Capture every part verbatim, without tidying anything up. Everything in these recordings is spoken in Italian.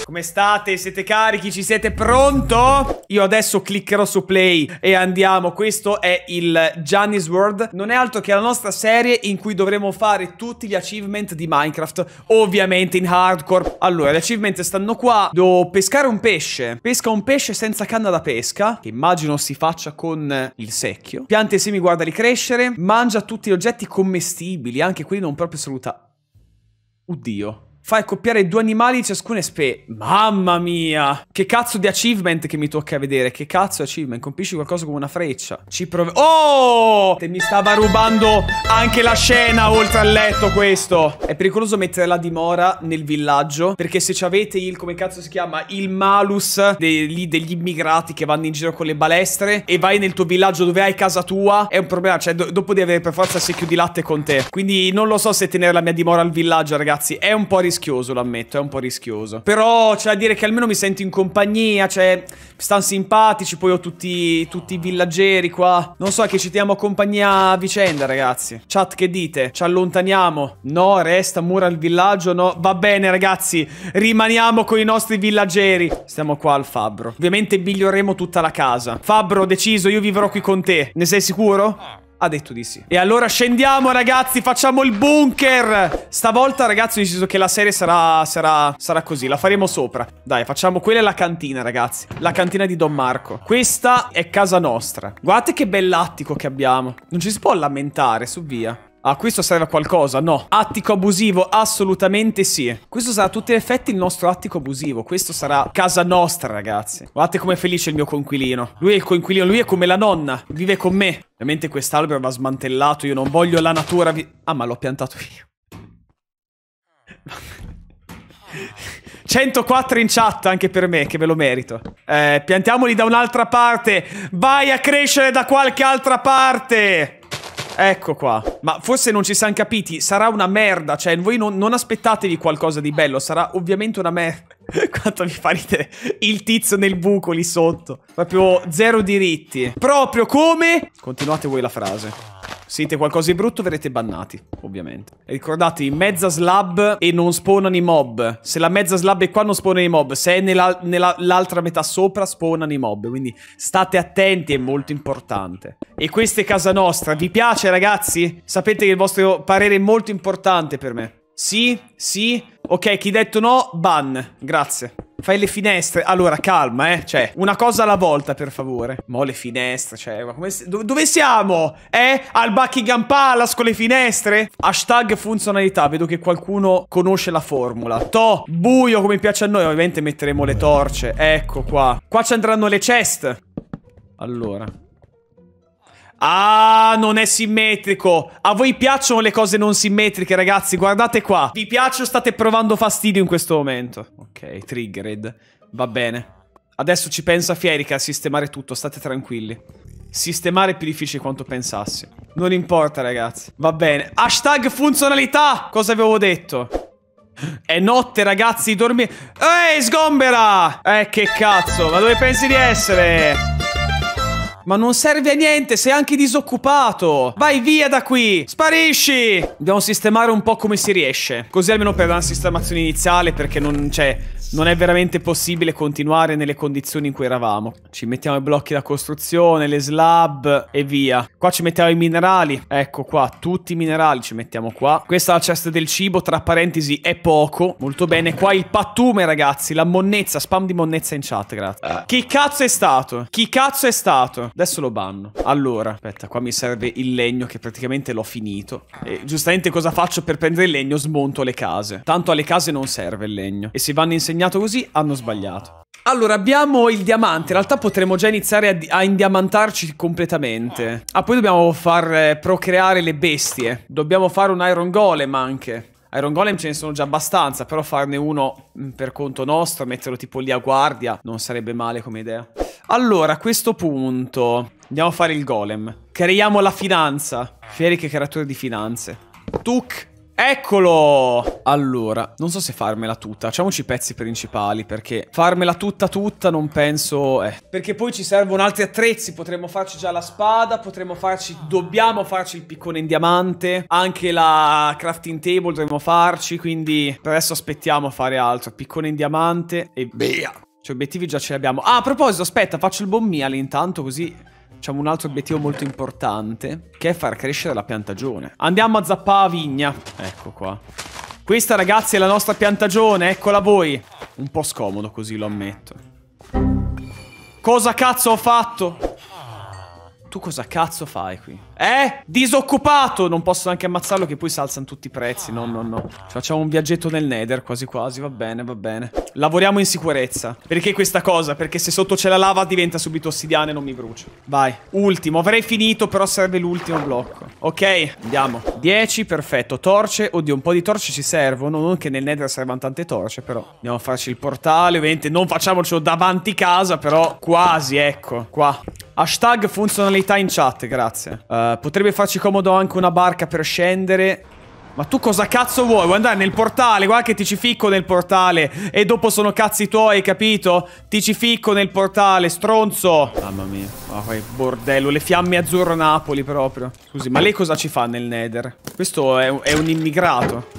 Come state? Siete carichi? Ci siete pronto? Io adesso cliccherò su play e andiamo. Questo è il Gianni's World. Non è altro che la nostra serie in cui dovremo fare tutti gli achievement di Minecraft, ovviamente in hardcore. Allora, gli achievement stanno qua. Devo pescare un pesce. Pesca un pesce senza canna da pesca, che immagino si faccia con il secchio. Pianta i semi, guardali crescere. Mangia tutti gli oggetti commestibili, anche quelli non proprio salutari. Oddio. Fai accoppiare due animali, ciascuno è spe... Mamma mia! Che cazzo di achievement che mi tocca vedere? Che cazzo di achievement? Colpisci qualcosa come una freccia. Ci prove... Oh! Te mi stava rubando anche la scena oltre al letto questo. È pericoloso mettere la dimora nel villaggio, perché se ci avete il... come cazzo si chiama? Il malus de... lì degli immigrati che vanno in giro con le balestre e vai nel tuo villaggio dove hai casa tua, è un problema. Cioè, do... dopo devi avere per forza il secchio di latte con te. Quindi non lo so se tenere la mia dimora al villaggio, ragazzi. È un po' rischioso. Rischioso, lo ammetto, è un po' rischioso. Però c'è da dire che almeno mi sento in compagnia. Cioè, stanno simpatici. Poi ho tutti, tutti i villaggeri qua. Non so, è che ci teniamo compagnia a vicenda, ragazzi. Chat, che dite? Ci allontaniamo? No, resta, mura il villaggio. No, va bene, ragazzi. Rimaniamo con i nostri villaggeri. Stiamo qua al fabbro. Ovviamente miglioreremo tutta la casa. Fabbro, deciso, io vivrò qui con te. Ne sei sicuro? Ha detto di sì. E allora scendiamo, ragazzi, facciamo il bunker. Stavolta, ragazzi, ho deciso che la serie sarà, sarà, sarà così. La faremo sopra. Dai, facciamo quella è la cantina, ragazzi. La cantina di Don Marco. Questa è casa nostra. Guardate che bell'attico che abbiamo. Non ci si può lamentare, su via. Ah, questo serve a qualcosa? No. Attico abusivo? Assolutamente sì. Questo sarà a tutti gli effetti il nostro attico abusivo. Questo sarà casa nostra, ragazzi. Guardate com'è felice il mio coinquilino. Lui è il coinquilino, lui è come la nonna. Vive con me. Ovviamente quest'albero va smantellato. Io non voglio la natura vi... Ah, ma l'ho piantato io. centoquattro in chat anche per me, che me lo merito. Eh, piantiamoli da un'altra parte. Vai a crescere da qualche altra parte. Ecco qua. Ma forse non ci siamo capiti. Sarà una merda. Cioè, voi non, non aspettatevi qualcosa di bello. Sarà ovviamente una merda. Quanto mi fa ridere il tizio nel buco lì sotto. Proprio zero diritti. Proprio come... Continuate voi la frase. Se dite qualcosa di brutto verrete bannati, ovviamente. E ricordatevi, mezza slab e non spawnano i mob. Se la mezza slab è qua non spawnano i mob. Se è nell'altra nella, metà sopra spawnano i mob. Quindi state attenti, è molto importante. E questa è casa nostra. Vi piace, ragazzi? Sapete che il vostro parere è molto importante per me. Sì? Sì? Ok, chi ha detto no, ban. Grazie. Fai le finestre. Allora, calma, eh. Cioè, una cosa alla volta, per favore. Mo' le finestre, cioè, ma come... Do dove siamo? Eh? Al Buckingham Palace con le finestre? Hashtag funzionalità. Vedo che qualcuno conosce la formula. To, buio come piace a noi. Ovviamente metteremo le torce. Ecco qua. Qua ci andranno le chest. Allora... Ah, non è simmetrico. A voi piacciono le cose non simmetriche, ragazzi? Guardate qua. Vi piace o state provando fastidio in questo momento? Ok, triggered. Va bene. Adesso ci pensa Fierica a sistemare tutto. State tranquilli. Sistemare è più difficile di quanto pensassi. Non importa, ragazzi. Va bene. Hashtag funzionalità. Cosa avevo detto? È notte, ragazzi. Dormi... Ehi, sgombera. Eh, che cazzo. Ma dove pensi di essere? Ma non serve a niente, sei anche disoccupato. Vai via da qui, sparisci. Dobbiamo sistemare un po' come si riesce. Così almeno per una sistemazione iniziale, perché non c'è... non è veramente possibile continuare nelle condizioni in cui eravamo. Ci mettiamo i blocchi da costruzione, le slab e via. Qua ci mettiamo i minerali. Ecco qua, tutti i minerali ci mettiamo qua. Questa è la cesta del cibo, tra parentesi è poco. Molto bene, qua il pattume, ragazzi. La monnezza, spam di monnezza in chat, grazie. Chi cazzo è stato? Chi cazzo è stato? Adesso lo banno. Allora, aspetta, qua mi serve il legno che praticamente l'ho finito. E giustamente cosa faccio per prendere il legno? Smonto le case. Tanto alle case non serve il legno. E se vanno insegnato così, hanno sbagliato. Allora, abbiamo il diamante. In realtà potremmo già iniziare a, a indiamantarci completamente. Ah, poi dobbiamo far eh, procreare le bestie. Dobbiamo fare un Iron Golem anche. Iron Golem ce ne sono già abbastanza, però farne uno per conto nostro, metterlo tipo lì a guardia, non sarebbe male come idea. Allora, a questo punto andiamo a fare il golem. Creiamo la finanza. Fieri che creatore di finanze. Tuc Eccolo! Allora, non so se farmela tutta. Facciamoci i pezzi principali, perché farmela tutta tutta non penso... Eh. Perché poi ci servono altri attrezzi. Potremmo farci già la spada, potremmo farci... Dobbiamo farci il piccone in diamante. Anche la crafting table dovremmo farci, quindi per adesso aspettiamo a fare altro. Piccone in diamante e via! Cioè, obiettivi già ce li abbiamo. Ah, a proposito, aspetta, faccio il bone meal intanto, così... Facciamo un altro obiettivo molto importante, che è far crescere la piantagione. Andiamo a zappare la vigna. Ecco qua. Questa, ragazzi, è la nostra piantagione. Eccola voi. Un po' scomodo così, lo ammetto. Cosa cazzo ho fatto? Tu cosa cazzo fai qui? Eh? Disoccupato! Non posso neanche ammazzarlo che poi si alzano tutti i prezzi. No, no, no. Ci facciamo un viaggetto nel Nether, quasi quasi. Va bene, va bene. Lavoriamo in sicurezza. Perché questa cosa? Perché se sotto c'è la lava diventa subito ossidiana e non mi brucio. Vai. Ultimo. Avrei finito, però serve l'ultimo blocco. Ok, andiamo. dieci, perfetto. Torce. Oddio, un po' di torce ci servono. Non che nel Nether servano tante torce, però. Andiamo a farci il portale. Ovviamente non facciamocelo davanti casa, però quasi, ecco. Qua. Hashtag funzionalità in chat, grazie. Uh, potrebbe farci comodo anche una barca per scendere. Ma tu cosa cazzo vuoi? Vuoi andare nel portale? Guarda che ti ci ficco nel portale. E dopo sono cazzi tuoi, capito? Ti ci ficco nel portale, stronzo. Mamma mia. Ma oh, bordello. Le fiamme azzurro Napoli proprio. Scusi, ma lei cosa ci fa nel Nether? Questo è un, è un immigrato.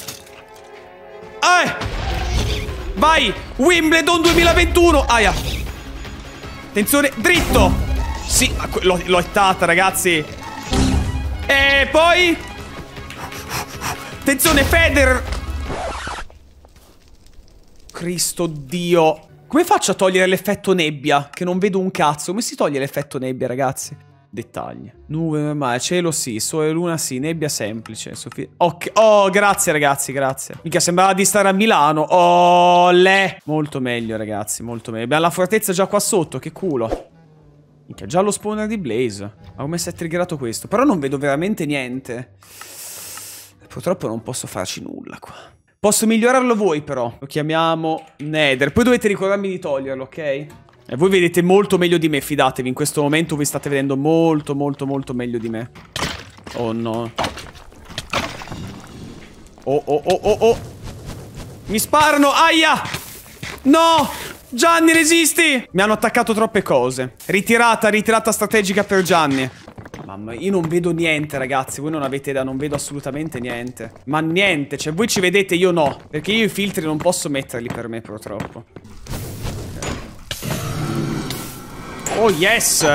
Eh! Vai! Wimbledon duemilaventuno! Aia! Attenzione, dritto! Sì, l'ho hittata, ragazzi. E poi... Attenzione, Federer. Cristo Dio. Come faccio a togliere l'effetto nebbia? Che non vedo un cazzo. Come si toglie l'effetto nebbia, ragazzi? Dettagli. Nube, ma cielo sì, sole, luna sì, nebbia semplice. Sofia... Ok. Oh, grazie ragazzi, grazie. Mica sembrava di stare a Milano. Oh, le. Molto meglio, ragazzi, molto meglio. Abbiamo la fortezza già qua sotto, che culo. Mica, già lo spawner di Blaze. Ma come si è triggerato questo? Però non vedo veramente niente. Purtroppo non posso farci nulla qua. Posso migliorarlo voi però. Lo chiamiamo Nether. Poi dovete ricordarmi di toglierlo, ok? E voi vedete molto meglio di me, fidatevi. In questo momento vi state vedendo molto, molto, molto meglio di me. Oh no. Oh, oh, oh, oh, oh. Mi sparano, aia! No! Gianni, resisti! Mi hanno attaccato troppe cose. Ritirata, ritirata strategica per Gianni. Mamma, io non vedo niente, ragazzi. Voi non avete idea, non vedo assolutamente niente. Ma niente, cioè voi ci vedete, io no. Perché io i filtri non posso metterli per me, purtroppo. Oh yes!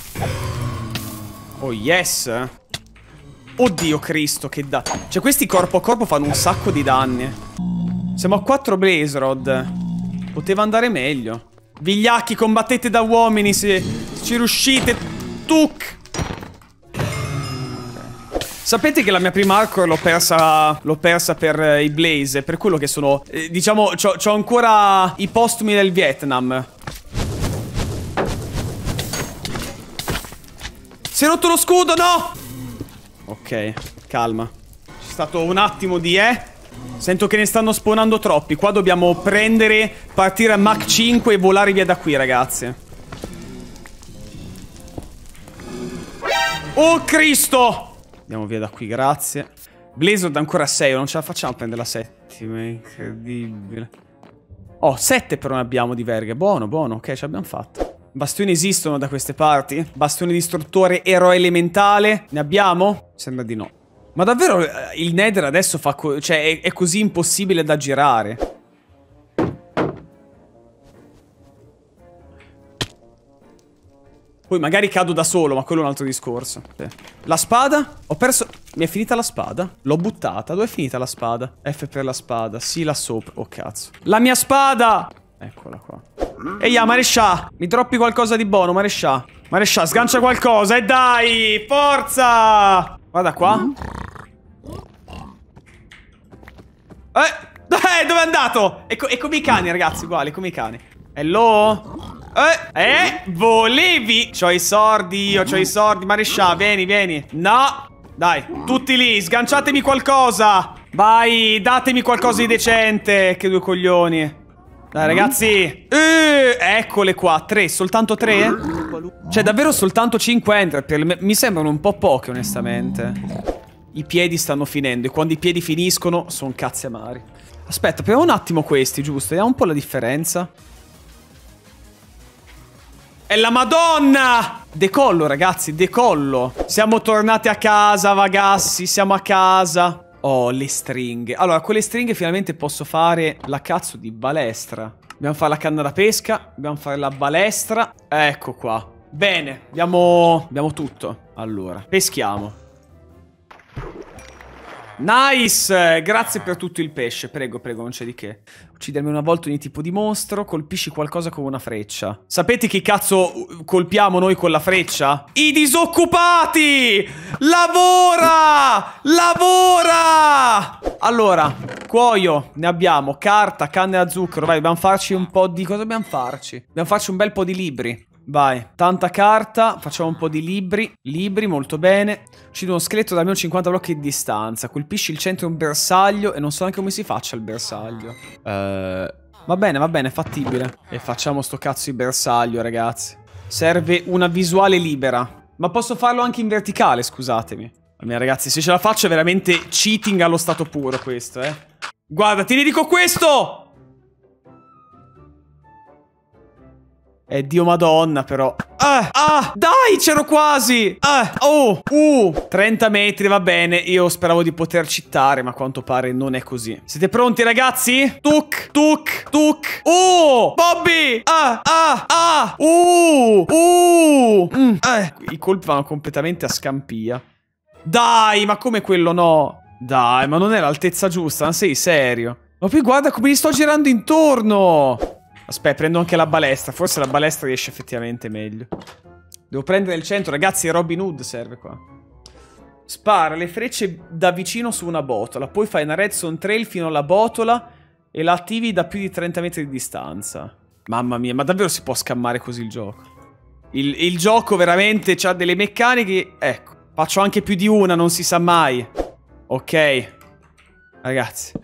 Oh yes! Oddio Cristo, che da... Cioè questi corpo a corpo fanno un sacco di danni. Siamo a quattro Blaze Rod. Poteva andare meglio. Vigliacchi, combattete da uomini se, se ci riuscite. Tuc! Sapete che la mia prima hardcore l'ho persa. L'ho persa per eh, i Blaze. Per quello che sono eh, diciamo c'ho ancora i postumi del Vietnam. Si è rotto lo scudo, no! Ok, calma. C'è stato un attimo di eh Sento che ne stanno spawnando troppi. Qua dobbiamo prendere, partire a Mach cinque e volare via da qui, ragazzi. Oh Cristo! Andiamo via da qui, grazie. Blizzard ancora sei, non ce la facciamo a prendere la settima. Incredibile. Oh, sette però ne abbiamo di verghe. Buono, buono, ok, ce l'abbiamo fatta. Bastioni esistono da queste parti? Bastione distruttore, eroe elementale? Ne abbiamo? Sembra di no. Ma davvero il Nether adesso fa co- cioè è, è così impossibile da girare. Poi magari cado da solo, ma quello è un altro discorso. La spada? Ho perso... Mi è finita la spada? L'ho buttata. Dove è finita la spada? F per la spada. Sì, là sopra. Oh cazzo. La mia spada! Eccola qua. Eia, Marescià! Mi droppi qualcosa di buono, Marescià. Marescià, sgancia qualcosa. E dai! Forza! Guarda qua. Eh, eh, dove è andato? E, co e come i cani, ragazzi, uguali, come i cani. Hello? Eh, eh, volevi? C'ho i sordi, io c'ho i sordi. Marescià, vieni, vieni. No, dai, tutti lì, sganciatemi qualcosa. Vai, datemi qualcosa di decente. Che due coglioni. Dai, ragazzi. eh, Eccole qua, tre, soltanto tre? Cioè, davvero soltanto cinque Enderpearl. Mi sembrano un po' poche, onestamente. i piedi stanno finendo. E quando i piedi finiscono, sono cazzi amari. Aspetta, proviamo un attimo questi, giusto? Vediamo un po' la differenza. È la Madonna! Decollo, ragazzi, decollo. Siamo tornati a casa, vagassi, siamo a casa. Oh, le stringhe. Allora, con le stringhe finalmente posso fare la cazzo di balestra. Dobbiamo fare la canna da pesca. Dobbiamo fare la balestra. Ecco qua. Bene, abbiamo, abbiamo tutto. Allora, peschiamo. Nice! Grazie per tutto il pesce. Prego, prego, non c'è di che. Uccidermi una volta ogni tipo di mostro. Colpisci qualcosa con una freccia. Sapete chi cazzo colpiamo noi con la freccia? I disoccupati! Lavora! Lavora! Allora, cuoio, ne abbiamo. Carta, canne da zucchero. Vai, dobbiamo farci un po' di... Cosa dobbiamo farci? Dobbiamo farci un bel po' di libri. Vai, tanta carta, facciamo un po' di libri. Libri, molto bene. Uccido uno scheletro da almeno cinquanta blocchi di distanza. Colpisci il centro di un bersaglio. E non so neanche come si faccia il bersaglio. uh, Va bene, va bene, è fattibile. E facciamo sto cazzo di bersaglio, ragazzi. Serve una visuale libera. Ma posso farlo anche in verticale, scusatemi. Ma ragazzi, se ce la faccio è veramente cheating allo stato puro questo, eh. Guarda, ti dico questo! Eh, Dio madonna, però. Ah, ah, dai, c'ero quasi. Ah, oh, uh, trenta metri, va bene. Io speravo di poter cheatare, ma a quanto pare non è così. Siete pronti, ragazzi? Tuc, tuc, tuc. Oh, Bobby. Ah, ah, ah. Uh, uh. Mm. Eh, i colpi vanno completamente a scampia. Dai, ma come quello no? Dai, ma non è l'altezza giusta, non sei serio? Ma poi guarda come gli sto girando intorno. Aspetta, prendo anche la balestra. Forse la balestra riesce effettivamente meglio. Devo prendere il centro. Ragazzi, Robin Hood serve qua. Spara le frecce da vicino su una botola. Poi fai una redstone trail fino alla botola e la attivi da più di trenta metri di distanza. Mamma mia, ma davvero si può scammare così il gioco? Il, il gioco veramente ha delle meccaniche. Ecco, faccio anche più di una, non si sa mai. Ok. Ragazzi.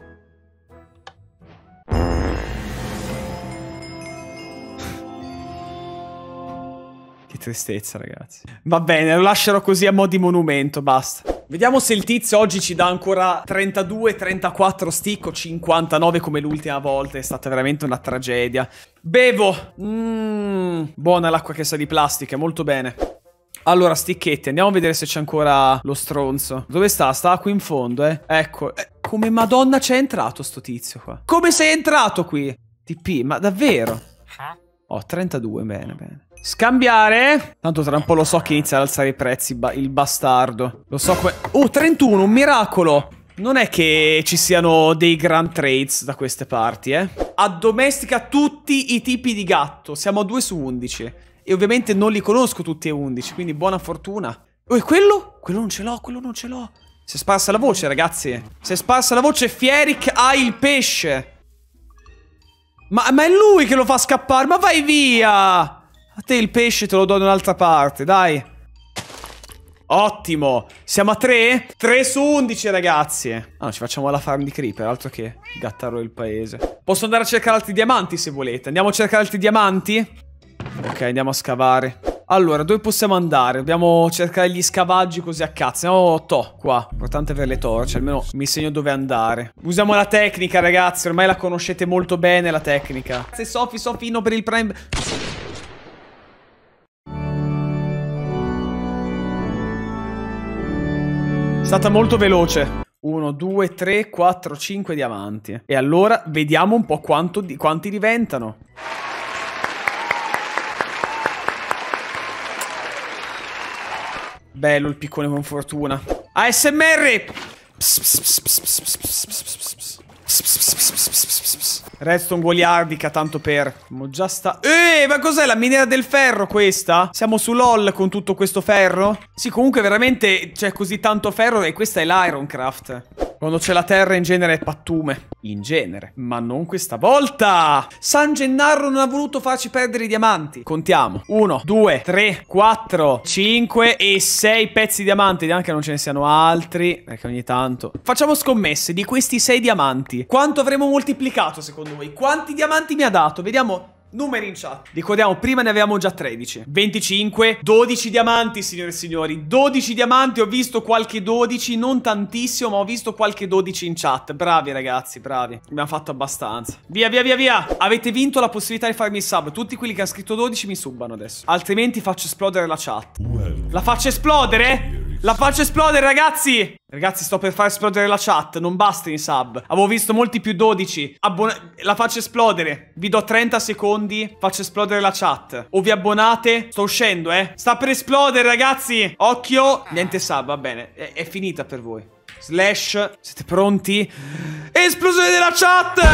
Tristezza, ragazzi. Va bene, lo lascerò così a mo' di monumento, basta. Vediamo se il tizio oggi ci dà ancora trentadue, trentaquattro stick o cinquantanove come l'ultima volta. È stata veramente una tragedia. Bevo. Mmm, buona l'acqua che sa di plastica, molto bene. Allora, sticchetti, andiamo a vedere se c'è ancora lo stronzo. Dove sta? Sta qui in fondo, eh. Ecco, eh, come madonna c'è entrato sto tizio qua. Come sei entrato qui? T P, ma davvero? Oh, trentadue, bene, bene. Scambiare. Tanto tra un po' lo so che inizia ad alzare i prezzi ba il bastardo. Lo so come... Oh, trentuno, un miracolo. Non è che ci siano dei grand trades da queste parti, eh. Addomestica tutti i tipi di gatto. Siamo a due su undici. E ovviamente non li conosco tutti e undici, quindi buona fortuna. Oh, e quello? Quello non ce l'ho, quello non ce l'ho. Si è sparsa la voce, ragazzi. Si è sparsa la voce, Fierik ha il pesce. Ma, ma è lui che lo fa scappare, ma vai via. A te il pesce te lo do da un'altra parte, dai. Ottimo. Siamo a tre? tre su undici, ragazzi. Ah, ci facciamo la farm di creeper, altro che gattaro il paese. Posso andare a cercare altri diamanti se volete. Andiamo a cercare altri diamanti? Ok, andiamo a scavare. Allora, dove possiamo andare? Dobbiamo cercare gli scavaggi così a cazzo. Andiamo to, qua. Importante avere le torce, almeno mi segno dove andare. Usiamo la tecnica, ragazzi. Ormai la conoscete molto bene, la tecnica. Grazie, Sofi, Sofino per il prime... È stata molto veloce. uno, due, tre, quattro, cinque diamanti. E allora vediamo un po' quanto di quanti diventano. Bello il piccone con fortuna. A S M R. Redstone goliardica, tanto per... Mo già sta... Eh, ma cos'è la miniera del ferro questa? Siamo su LOL con tutto questo ferro? Sì, comunque veramente c'è così tanto ferro e questa è l'Ironcraft. Quando c'è la terra in genere è pattume. In genere. Ma non questa volta! San Gennaro non ha voluto farci perdere i diamanti. Contiamo. uno, due, tre, quattro, cinque e sei pezzi di diamanti. Vediamo che non ce ne siano altri, perché ogni tanto... Facciamo scommesse di questi sei diamanti. Quanto avremo moltiplicato secondo voi? Quanti diamanti mi ha dato? Vediamo... Numeri in chat. Ricordiamo, prima ne avevamo già tredici. venticinque, dodici diamanti, signore e signori. dodici diamanti, ho visto qualche dodici, non tantissimo, ma ho visto qualche dodici in chat. Bravi ragazzi, bravi. Abbiamo fatto abbastanza. Via, via, via, via. Avete vinto la possibilità di farmi il sub. Tutti quelli che hanno scritto dodici mi subbano adesso. Altrimenti faccio esplodere la chat. La faccio esplodere? La faccio esplodere, ragazzi! Ragazzi, sto per far esplodere la chat. Non basta in sub. Avevo visto molti più dodici. Abbona- la faccio esplodere. Vi do trenta secondi. Faccio esplodere la chat. O vi abbonate. Sto uscendo, eh. Sta per esplodere, ragazzi. Occhio. Niente sub, va bene. È, è finita per voi. Slash. Siete pronti? Esplosione della chat!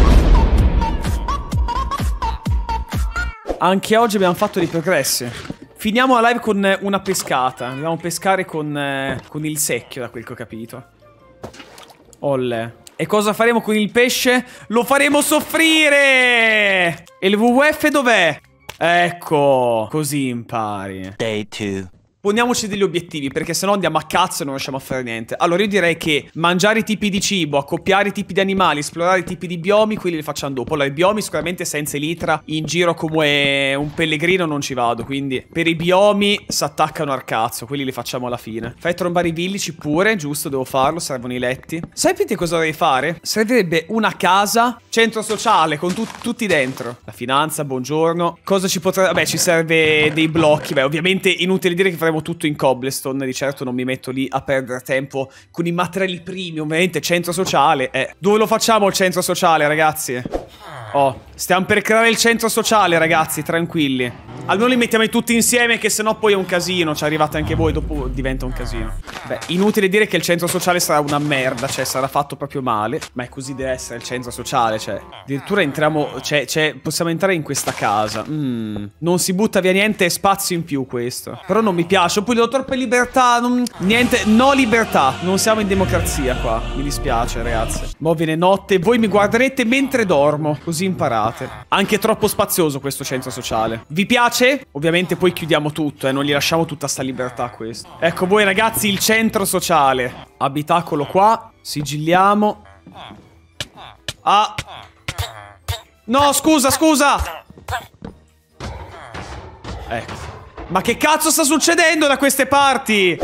Anche oggi abbiamo fatto dei progressi. Finiamo la live con una pescata. Dobbiamo pescare con, eh, con il secchio, da quel che ho capito. Olle. E cosa faremo con il pesce? Lo faremo soffrire! E il W W F dov'è? Ecco, così impari. Day two. Poniamoci degli obiettivi, perché sennò andiamo a cazzo e non riusciamo a fare niente. Allora io direi che mangiare i tipi di cibo, accoppiare i tipi di animali, esplorare i tipi di biomi, quelli li facciamo dopo. Allora i biomi sicuramente senza Elytra in giro come un pellegrino non ci vado, quindi per i biomi si attaccano al cazzo, quelli li facciamo alla fine. Fai trombare i villici pure, giusto, devo farlo, servono i letti. Sapete cosa dovrei fare? Servirebbe una casa, centro sociale, con tu tutti dentro. La finanza, buongiorno. Cosa ci potrebbe... Vabbè, ci serve dei blocchi. Beh, ovviamente inutile dire che faremo tutto in cobblestone, di certo non mi metto lì a perdere tempo con i materiali primi, ovviamente centro sociale, eh. Dove lo facciamo il centro sociale, ragazzi? Oh, stiamo per creare il centro sociale, ragazzi, tranquilli. Almeno li mettiamo tutti insieme, che sennò poi è un casino. Ci arrivate anche voi, dopo diventa un casino. Beh, inutile dire che il centro sociale sarà una merda, cioè sarà fatto proprio male. Ma è così deve essere il centro sociale, cioè addirittura entriamo, cioè, cioè possiamo entrare in questa casa. mm. Non si butta via niente, è spazio in più questo. Però non mi piace, poi do troppe libertà, non... niente, no libertà. Non siamo in democrazia qua, mi dispiace ragazzi. Mo' viene notte, voi mi guarderete mentre dormo, così imparate. Anche troppo spazioso questo centro sociale. Vi piace? Ovviamente poi chiudiamo tutto, eh, non gli lasciamo tutta sta libertà a questo. Ecco voi ragazzi, il centro sociale. Abitacolo qua, sigilliamo. Ah. No, scusa, scusa. Ecco. Ma che cazzo sta succedendo da queste parti?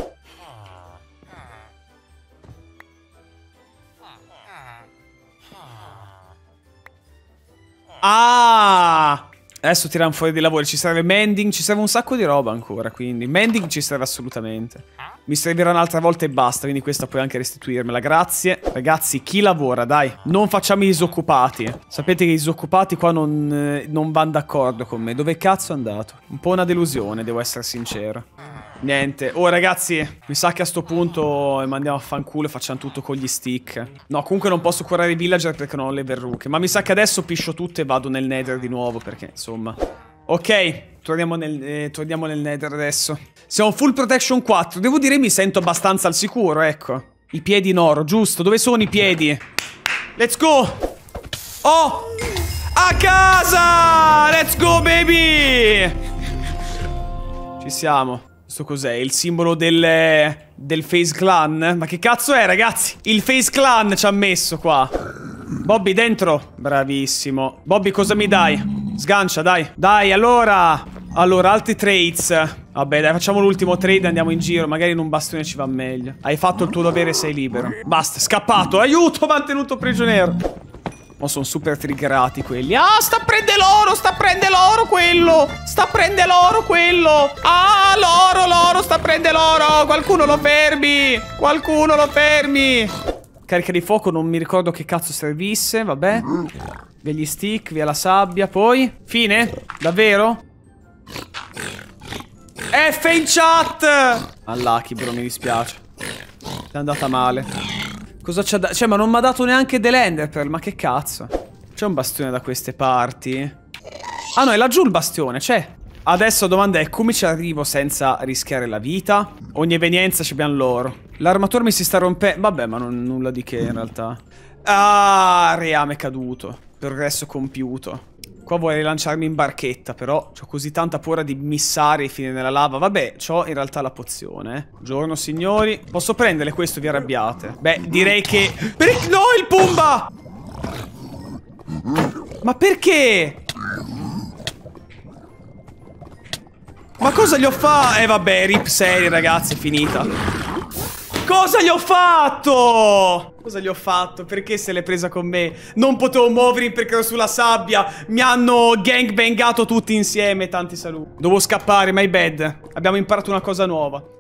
Ah! Adesso tirano fuori dei lavori. Ci serve mending, ci serve un sacco di roba ancora, quindi mending ci serve assolutamente. Mi servirà un'altra volta e basta, quindi questa puoi anche restituirmela, grazie. Ragazzi, chi lavora, dai. Non facciamo i disoccupati. Sapete che i disoccupati qua non, eh, non vanno d'accordo con me. Dove cazzo è andato? Un po' una delusione, devo essere sincero. Niente. Oh ragazzi, mi sa che a sto punto mandiamo a fanculo e facciamo tutto con gli stick. No, comunque non posso curare i villager perché non ho le verruche. Ma mi sa che adesso piscio tutto e vado nel nether di nuovo, perché insomma. Ok, torniamo nel, eh, torniamo nel nether adesso. Siamo full protection quattro. Devo dire mi sento abbastanza al sicuro, ecco. I piedi in oro, giusto. Dove sono i piedi? Let's go. Oh, a casa. Let's go baby. Ci siamo. Questo cos'è? Il simbolo del, del Face Clan? Ma che cazzo è, ragazzi? Il Face Clan ci ha messo qua. Bobby, dentro. Bravissimo. Bobby, cosa mi dai? Sgancia, dai. Dai, allora. Allora, altri trades. Vabbè, dai, facciamo l'ultimo trade e andiamo in giro. Magari in un bastione ci va meglio. Hai fatto il tuo dovere e sei libero. Basta, scappato. Aiuto, mantenuto prigioniero. Oh, sono super triggerati quelli. Ah, sta a prendere l'oro, sta a prendere l'oro quello. Sta a prendere l'oro quello. Ah, l'oro, l'oro, sta a prendere l'oro. Qualcuno lo fermi. Qualcuno lo fermi. Carica di fuoco, non mi ricordo che cazzo servisse, vabbè. Via gli stick, via la sabbia, poi fine? Davvero? F in chat. Unlucky bro, mi dispiace. È andata male. Cosa c'ha da... Cioè, ma non mi ha dato neanche dell'Ender Pearl, ma che cazzo? C'è un bastione da queste parti? Ah no, è laggiù il bastione, c'è. Adesso la domanda è come ci arrivo senza rischiare la vita? Ogni evenienza ci abbiamo l'oro. L'armatore mi si sta rompendo. Vabbè, ma non, nulla di che in realtà. Ah, reame caduto. Progresso compiuto. Qua vorrei lanciarmi in barchetta, però ho così tanta paura di missare e finire nella lava. Vabbè, c'ho in realtà la pozione, eh. Buongiorno, signori. Posso prendere questo, vi arrabbiate? Beh, direi che... Per... No, il Pumba! Ma perché? Ma cosa gli ho fatto? Eh vabbè, rip serie ragazzi, è finita. Cosa gli ho fatto? Cosa gli ho fatto? Perché se l'è presa con me? Non potevo muovermi perché ero sulla sabbia. Mi hanno gangbangato tutti insieme. Tanti saluti. Devo scappare, my bad. Abbiamo imparato una cosa nuova.